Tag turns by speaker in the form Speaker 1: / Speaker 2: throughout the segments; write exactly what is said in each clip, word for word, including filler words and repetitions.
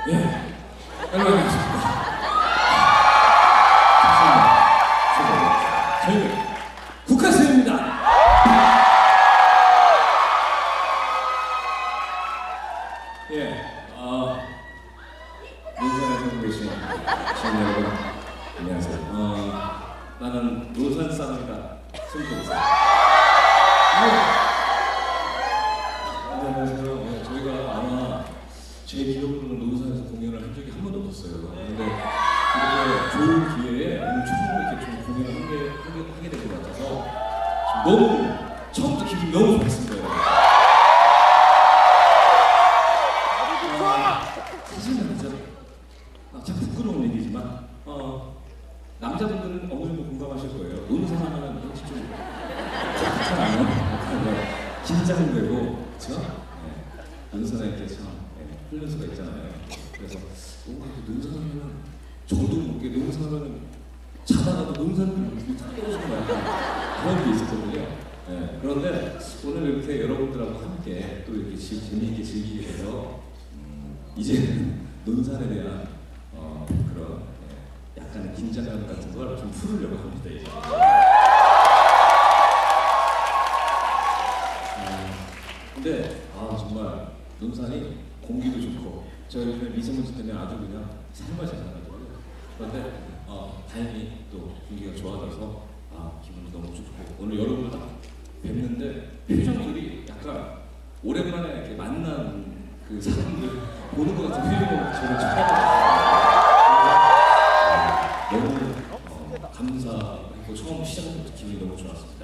Speaker 1: 예, 여러분 안녕하십니까. 저희는 국카스입니다. 예, 어, 논산에 살고 계신 시민 여러분, 안녕하세요. 어, 나는 논산 사람이다. 손동사. 안녕하세요. 네, 저희가 아마 제 기억으로는 논산에서 공연을 한 적이 한 번도 없었어요. 근데 이렇게 좋은 기회에 오늘 처음 이렇게 좀 공연을 하게, 하게, 하게 된 것 같아서 너무 처음부터 기분이 너무 좋았습니다. 아, 사실은 진짜 아, 참 부끄러운 얘기지만 어, 남자분들은 어느 정도 공감하실 거예요. 논산 하면은 왠지 좀 잘 안 나요. 긴장되고 그렇죠? 네. 논산에 이렇게 참 네, 흘릴 수가 있잖아요. 그래서 논산하면 저도 모르게 논산하면 자다가도 논산을 떠오르는 말 그런 게 있었거든요. 네. 그런데 오늘 이렇게 여러분들하고 함께 또 이렇게 재미있게 즐기게 돼서 음, 이제는 논산에 대한 어, 그런 네, 약간의 긴장감 같은 걸 좀 풀으려고 합니다. 이제. 근데 아 정말 논산이 공기도 좋고 저희 요즘에 미세먼지 때문에 아주 그냥 삶을 잘 나가거든요. 그런데 어, 다행히 또 공기가 좋아져서 아 기분이 너무 좋고 오늘 여러분을 딱 뵙는데 표정들이 약간 오랜만에 이렇게 만난 그 사람들 보는 것 같은 표정을 저는 처음 너무 어, 감사하고 처음 시작부터 기분이 너무 좋았습니다.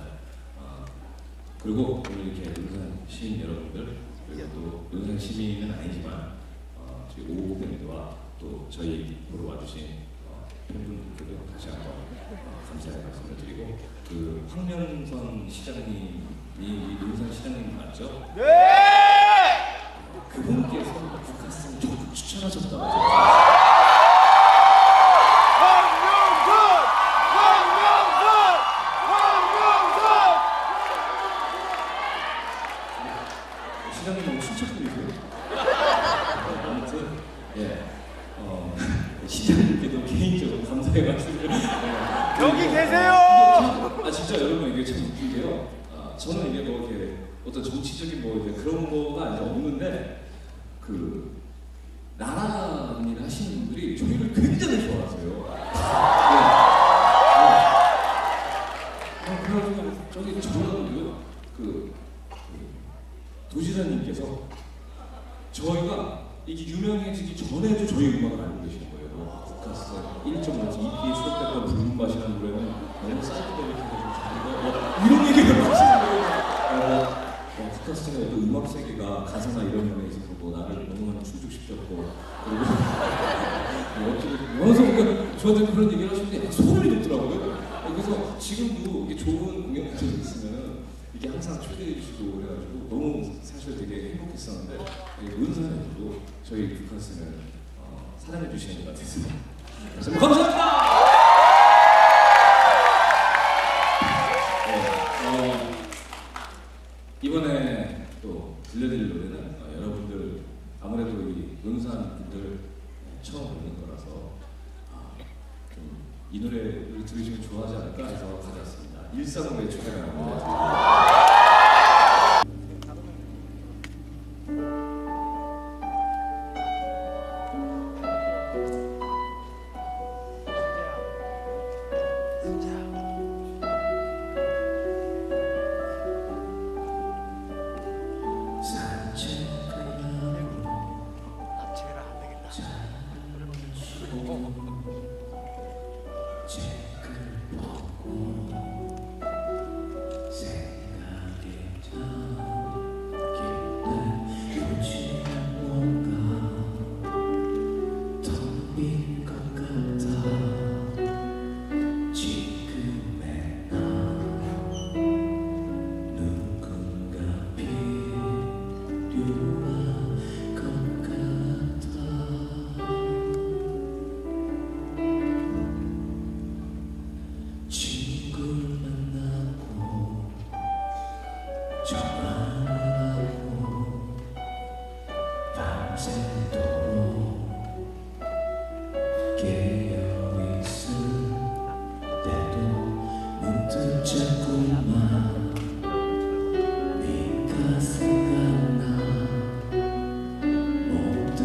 Speaker 1: 그리고 오늘 이렇게 논산 시민 여러분들 그리고 또 논산 시민은 아니지만 어, 저희 오호 밴드와 또 저희 보러 와주신 어, 팬분들께도 다시 한번 어, 감사의 말씀을 드리고 그 황명선 시장님이 논산 시장님 맞죠? 네! 어, 그분께서 국카스를 적극 추천하셨다고 하셨어요. 시장님 너무 친척분이세요? 아무튼 예, 어, 시장님께도 개인적으로 감사의 말씀을 네,
Speaker 2: 여기 계세요!
Speaker 1: 아 진짜 여러분 이게 참 웃긴 게요. 아, 저는 이게 뭐 이렇게 어떤 정치적인 뭐 이제 그런 거가 이제 없는데 그 나라 일을 하시는 분들이 저희를 굉장히 좋아하세요. 네. 네. 아, 그래가지고 저기 저는 그 도지사님께서 저희가 이게 유명해지기 전에도 저희 음악을 알고 계시는 거예요. 와, 국카스 일 점 오에서 이피에 수록됐던 붉은 맛이라는 노래는 너무 사이드백해가지고 자기가 뭐 이런 얘기를 하시는 거예요. 어, 어, 국카스가 또 음악 세계가 가사나 이런 면에 있어서 뭐 나를 너무나 충족시켰고 그리고 뭐 어떻게 원서 그러니까 저한테 그런 얘기를 하시는데 약간 소름이 돋더라고요. 그래서 지금도 이게 좋은 공연 같은 게 있으면 이게 항상 초대해 주시고 그래가지고 너무 사실 되게 행복했었는데 논산에서도 저희 국카스는 어, 사랑해 주시는 것 같았습니다. 정말 감사합니다. 네, 어, 이번에 또 들려드릴 노래는 어, 여러분들 아무래도 이 논산 분들 처음 보는 거라서 어, 좀 이 노래를 들으시면 좋아하지 않을까 해서 가져왔습니다. 일사공의 초대라는 노래.
Speaker 3: 책을 벗고 생각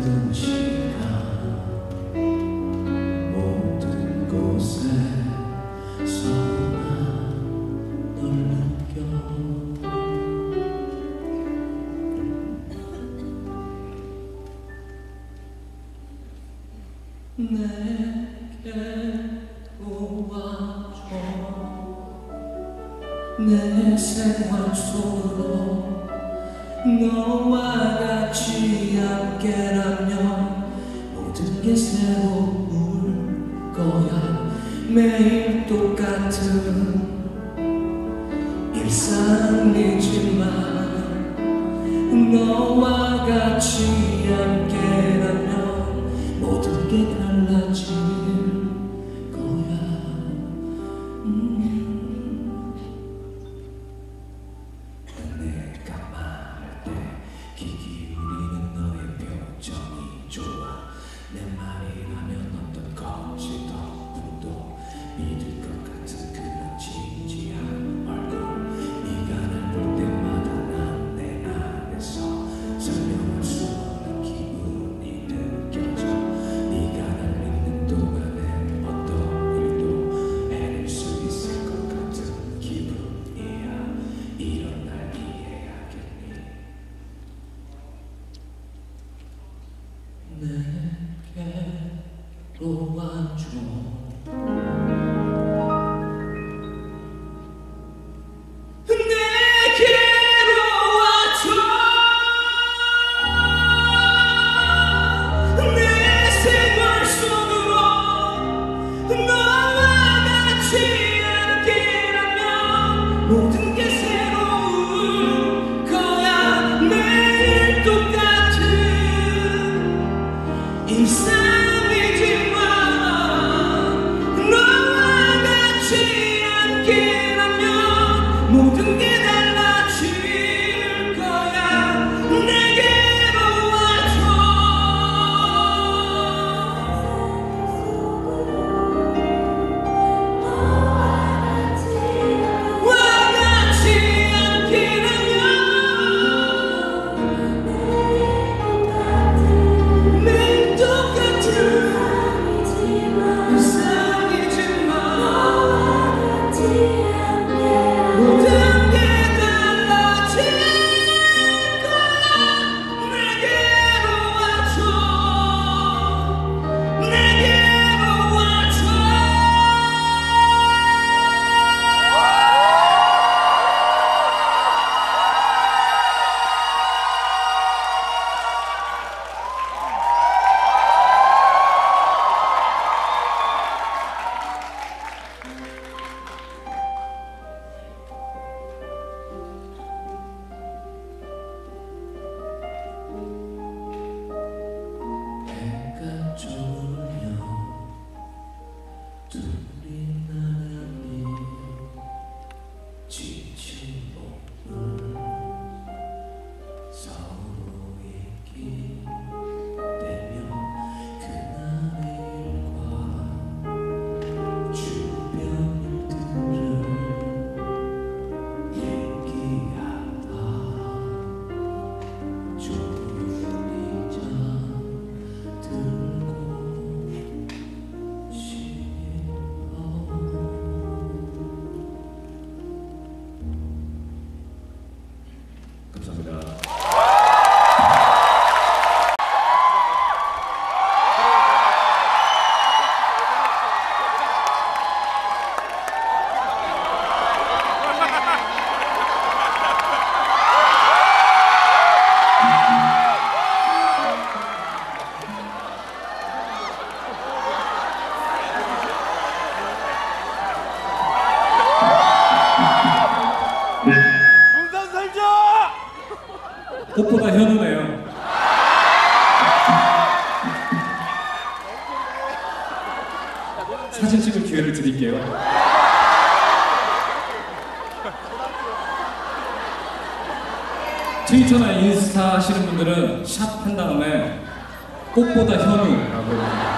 Speaker 1: 모든 시간 모든 곳에서 널 느껴 내게 와줘 내 생활 속으로 너와 같이 함께라면 모든 게 새로울 거야 매일 똑같은 일상이지만 너와 같이 함께라면 모든 게 달라질 거야 음. 내가 말할 때 귀 기울이는 너의 표정이 좋아 내 말이라면 어떤 거짓 덕분도 믿을 것 같은 그런 진지한 얼굴 네가 날 볼 때마다 난 내 안에서 설명할 수 없는 기분이 느껴져 네가 날 믿는 동안엔 어떤 일도 해낼 수 있을 것 같은 기분이야 이런 날 이해하겠니 내게로 와줘 모든 게 새로울 거야 매일 똑같은 일상이지만 너와 같이 함께라면 모든 게 달라질 거야 내게로 와줘 둘이 나란히 지친 몸을 서로 얘기되며 그날의 일과 주변 일들을 얘기하다 조용히 잠들고 감사합니다.
Speaker 2: 군산 살자!
Speaker 1: 꽃보다 현우네요. 사진 찍을 기회를 드릴게요. 트위터나 인스타 하시는 분들은 샵 한 다음에 꽃보다 현우라고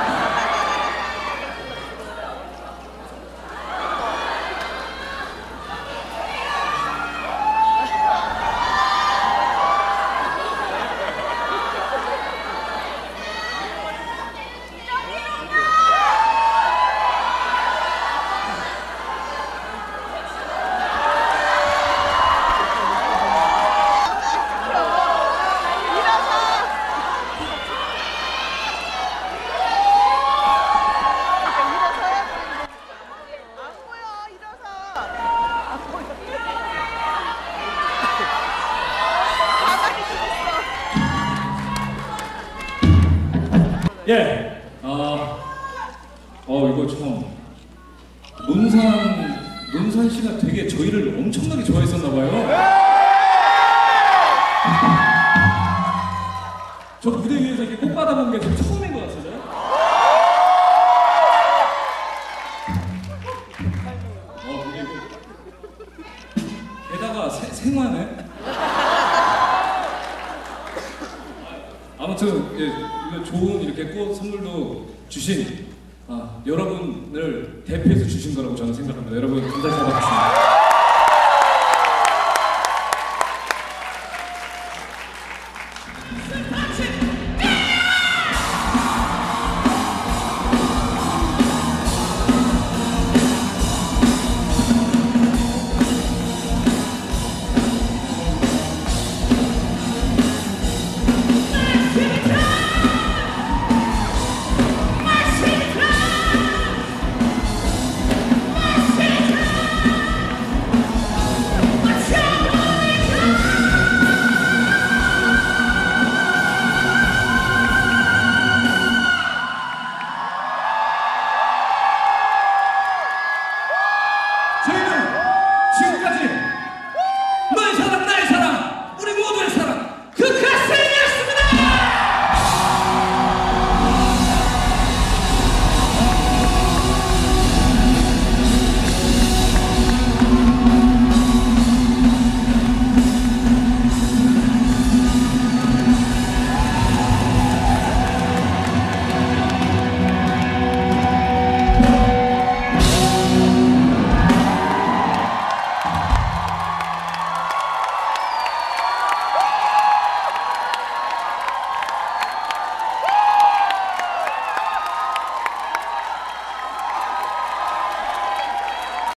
Speaker 1: 예. 아, 어 이거 참 논산 논산 씨가 되게 저희를 엄청나게 좋아했었나 봐요. 저 무대 위에서 이렇게 꽃 받아본 게 지금 처음인 것 같아요. 어 그리고 게다가 세, 생화네. 아무튼 예, 이거 좋은 이렇게 꽃 선물도 주신 아, 여러분을 대표해서 주신 거라고 저는 생각합니다. 여러분 감사히 받았습니다.